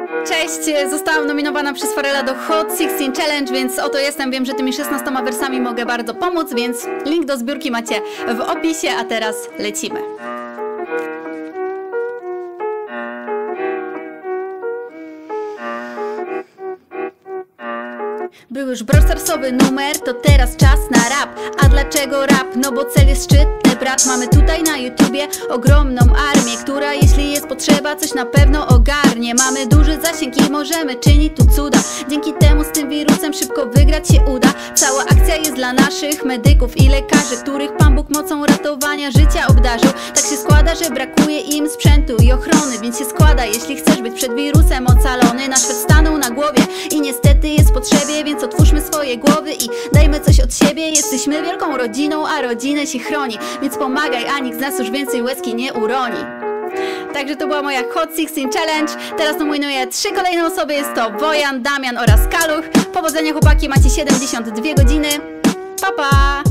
Cześć, zostałam nominowana przez Farela do Hot 16 Challenge, więc oto jestem. Wiem, że tymi 16 wersami mogę bardzo pomóc, więc link do zbiórki macie w opisie, a teraz lecimy. Był już browsersowy numer, to teraz czas na rap. A dlaczego rap? No bo cel jest szczytny, brat. Mamy tutaj na YouTubie ogromną armię, która jeśli jest potrzeba, coś na pewno ogarnie. Mamy duży zasięg i możemy czynić tu cuda. Dzięki temu z tym wirusem szybko wygrać się uda. Cała akcja jest dla naszych medyków i lekarzy, których Pan Bóg mocą ratowania życia obdarzył. Tak się składa, że brakuje im sprzętu i ochrony, więc się składa, jeśli chcesz być przed wirusem ocalony. Nasz świat stanął na głowie i niestety jest w potrzebie, więc otwórzmy swoje głowy i dajmy coś od siebie. Jesteśmy wielką rodziną, a rodzinę się chroni, więc pomagaj, a nikt z nas już więcej łezki nie uroni. Także to była moja Hot 16 Challenge. Teraz nominuję 3 kolejne osoby. Jest to Wojan, Damian oraz Kaluch. Powodzenia chłopaki, macie 72 godziny. Pa pa!